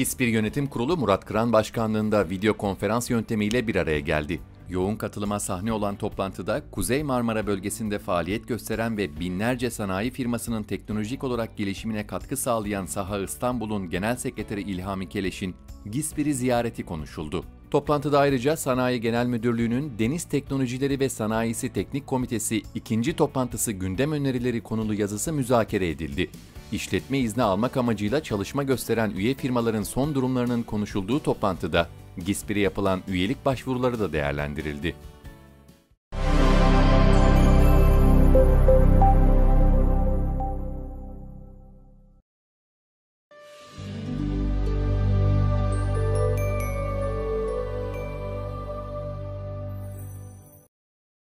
GİSPİR Yönetim Kurulu Murat Kıran başkanlığında video konferans yöntemiyle bir araya geldi. Yoğun katılıma sahne olan toplantıda Kuzey Marmara bölgesinde faaliyet gösteren ve binlerce sanayi firmasının teknolojik olarak gelişimine katkı sağlayan Saha İstanbul'un Genel Sekreteri İlhami Keleş'in GİSPİR'i ziyareti konuşuldu. Toplantıda ayrıca Sanayi Genel Müdürlüğü'nün Deniz Teknolojileri ve Sanayisi Teknik Komitesi 2. toplantısı gündem önerileri konulu yazısı müzakere edildi. İşletme izni almak amacıyla çalışma gösteren üye firmaların son durumlarının konuşulduğu toplantıda GİSPİR'e yapılan üyelik başvuruları da değerlendirildi.